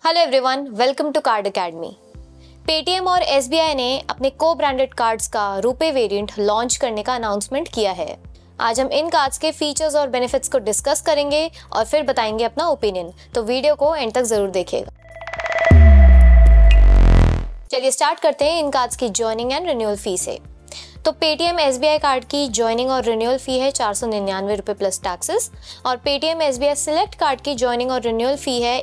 Hello everyone, welcome to card academy. Paytm और SBI ने अपने को ब्रांडेड कार्ड्स का रुपे वेरिएंट लॉन्च करने का अनाउंसमेंट किया है। आज हम इन कार्ड्स के फीचर्स और बेनिफिट्स को डिस्कस करेंगे और फिर बताएंगे अपना ओपिनियन, तो वीडियो को एंड तक जरूर देखिएगा। चलिए स्टार्ट करते हैं इन कार्ड्स की जॉइनिंग एंड रिन्यूअल फी से। तो पेटीएम एसबीआई कार्ड की जॉइनिंग और रिन्यूअल फी है 499 रुपये प्लस टैक्सेस, और पेटीएम एसबीआई सिलेक्ट कार्ड की जॉइनिंग और रिन्यूअल फी है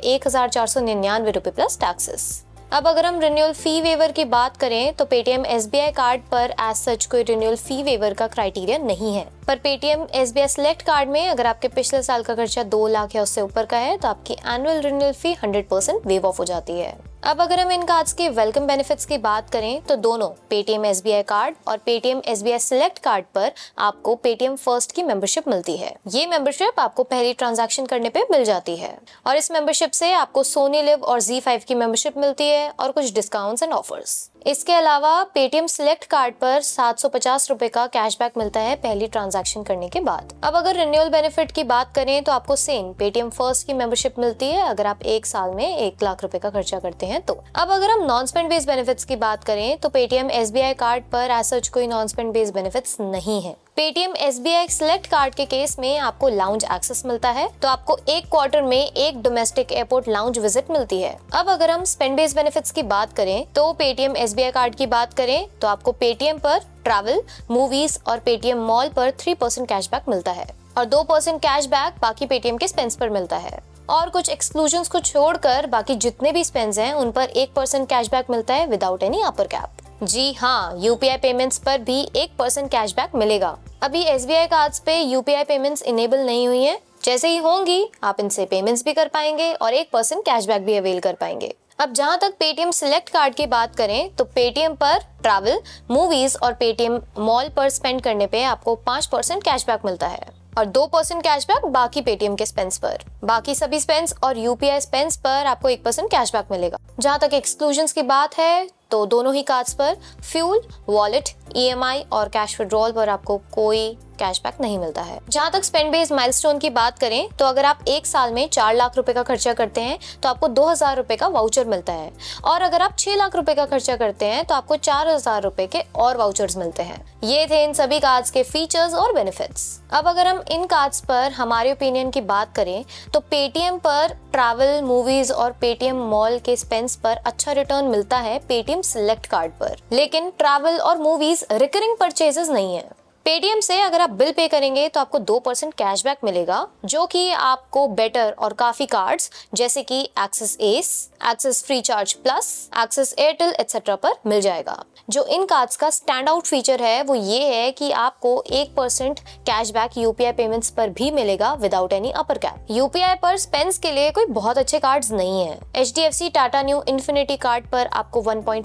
1499 रुपये प्लस टैक्सेस। अब अगर हम रिन्यूअल फी वेवर की बात करें तो पेटीएम एसबीआई कार्ड पर एज सच कोई रिन्यूअल फी वेवर का क्राइटेरिया नहीं है, पर पेटीएम एसबीआई सिलेक्ट कार्ड में अगर आपके पिछले साल का खर्चा 2 लाख या उससे ऊपर का है तो आपकी annual renewal fee 100% waive off हो जाती है। अब अगर हम इन कार्ड्स के वेलकम बेनिफिट्स की बात करें तो दोनों पेटीएम एसबीआई कार्ड और पेटीएम एसबीआई सिलेक्ट कार्ड पर आपको पेटीएम फर्स्ट की मेंबरशिप मिलती है। ये मेंबरशिप आपको पहली ट्रांजैक्शन करने पे मिल जाती है और इस मेंबरशिप से आपको सोनी लिव और Z5 की मेंबरशिप मिलती है और कुछ डिस्काउंट्स एंड ऑफर्स। इसके अलावा पेटीएम सिलेक्ट कार्ड पर 750 रुपए का कैशबैक मिलता है पहली ट्रांजैक्शन करने के बाद। अब अगर रिन्यूअल बेनिफिट की बात करें तो आपको सेम पेटीएम फर्स्ट की मेंबरशिप मिलती है अगर आप 1 साल में 1 लाख रुपए का खर्चा करते हैं तो। अब अगर हम नॉन स्पेंड बेस्ड बेनिफिट्स की बात करें तो पेटीएम एसबीआई कार्ड पर एज सच कोई नॉन स्पेंड बेस्ड बेनिफिट्स नहीं है। पेटीएम एसबीआई सिलेक्ट कार्ड के केस में आपको लाउंज एक्सेस मिलता है, तो आपको 1 क्वार्टर में 1 डोमेस्टिक एयरपोर्ट लाउंज विजिट मिलती है। अब अगर हम स्पेंड बेस्ड बेनिफिट्स की बात करें तो पेटीएम एसबीआई कार्ड की बात करें तो आपको पेटीएम पर ट्रैवल, मूवीज और पेटीएम मॉल पर 3% कैशबैक मिलता है और 2% कैशबैक बाकी पेटीएम के स्पेंड्स पर मिलता है। और कुछ एक्सक्लूजन्स को छोड़कर बाकी जितने भी स्पेंड्स हैं उन पर 1% कैशबैक मिलता है विदाउट एनी अपर कैप। जी हाँ, यूपीआई पेमेंट्स पर भी 1% कैशबैक मिलेगा। अभी एसबीआई कार्ड्स पे यूपीआई पेमेंट्स इनेबल नहीं हुई हैं, जैसे ही होंगी आप इनसे पेमेंट्स भी कर पाएंगे और 1% कैशबैक भी अवेल कर पाएंगे। अब जहां तक पेटीएम सिलेक्ट कार्ड की बात करें तो पेटीएम पर ट्रैवल, मूवीज और पेटीएम मॉल पर स्पेंड करने पे आपको 5% कैशबैक मिलता है और 2% कैशबैक बाकी पेटीएम के स्पेंड्स पर। बाकी सभी स्पेंड्स और यूपीआई स्पेंड्स पर आपको 1% कैशबैक मिलेगा। जहां तक एक्सक्लूजन्स की बात है तो दोनों ही कार्ड्स पर फ्यूल, वॉलेट, ईएमआई और कैश विड्रॉल पर आपको कोई कैशबैक नहीं मिलता है। जहां तक स्पेंड बेस्ड माइलस्टोन की बात करें तो अगर आप 1 साल में 4 लाख रुपए का खर्चा करते हैं तो आपको 2000 रुपए का वाउचर मिलता है, और अगर आप 6 लाख रुपए का खर्चा करते हैं तो आपको 4000 रुपए के और वाउचर्स मिलते हैं। ये थे इन सभी कार्ड्स के फीचर्स और बेनिफिट्स। अब अगर हम इन कार्ड्स पर हमारे ओपिनियन की बात करें तो पेटीएम पर ट्रैवल, मूवीज और पेटीएम मॉल के स्पेंड्स पर अच्छा रिटर्न मिलता है पेटीएम सिलेक्ट कार्ड पर, लेकिन ट्रैवल और मूवीज रिकरिंग परचेजेस नहीं है। पेटीएम से अगर आप बिल पे करेंगे तो आपको 2% कैशबैक मिलेगा, जो कि आपको बेटर और काफी कार्ड्स जैसे कि Axis Ace, Axis Freecharge plus, Axis Airtel etcetera पर मिल जाएगा। जो इन कार्ड्स का स्टैंड आउट फीचर है वो ये है कि आपको 1% कैशबैक यूपीआई पेमेंट्स पर भी मिलेगा without any upper cap. UPI पर स्पेंड्स के लिए कोई बहुत अच्छे कार्ड्स नहीं है। HDFC Tata Neu Infinity card पर आपको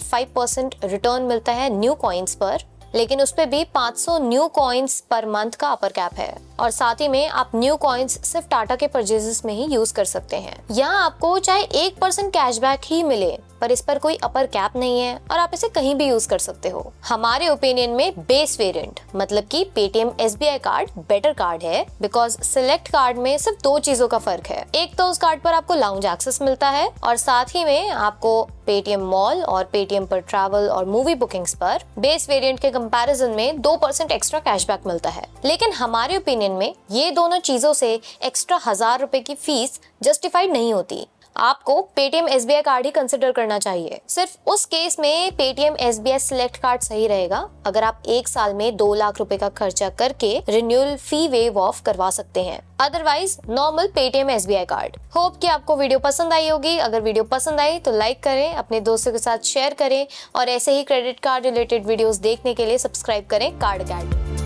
1.5% रिटर्न मिलता है न्यू कॉइन्स पर, लेकिन उस पे भी 500 न्यू कॉइन्स पर मंथ का अपर कैप है और साथ ही में आप न्यू कॉइन्स सिर्फ टाटा के परचेजेस में ही यूज कर सकते हैं। यहाँ आपको चाहे 1% कैशबैक ही मिले पर इस पर कोई अपर कैप नहीं है और आप इसे कहीं भी यूज कर सकते हो। हमारे ओपिनियन में बेस वेरिएंट मतलब कि Paytm SBI card better card है, बिकॉज सिलेक्ट कार्ड में सिर्फ 2 चीजों का फर्क है। एक तो उस कार्ड पर आपको लाउंज एक्सेस मिलता है और साथ ही में आपको पेटीएम मॉल और पेटीएम पर ट्रैवल और मूवी बुकिंग्स पर बेस वेरिएंट के कंपैरिजन में 2% एक्स्ट्रा कैशबैक मिलता है। लेकिन हमारे ओपिनियन में ये दोनों चीजों से एक्स्ट्रा 1000 रुपए की फीस जस्टिफाइड नहीं होती। आपको पेटीएम एसबीआई कार्ड ही कंसिडर करना चाहिए। सिर्फ उस केस में पेटीएम एसबीआई सिलेक्ट कार्ड सही रहेगा अगर आप 1 साल में 2 लाख रुपए का खर्चा करके रिन्यूअल फी वेव ऑफ करवा सकते हैं, otherwise normal Paytm SBI card. Hope कि आपको वीडियो पसंद आई होगी। अगर वीडियो पसंद आई तो लाइक करें, अपने दोस्तों के साथ शेयर करें और ऐसे ही क्रेडिट कार्ड रिलेटेड वीडियोस देखने के लिए सब्सक्राइब करें कार्ड अकेडमी।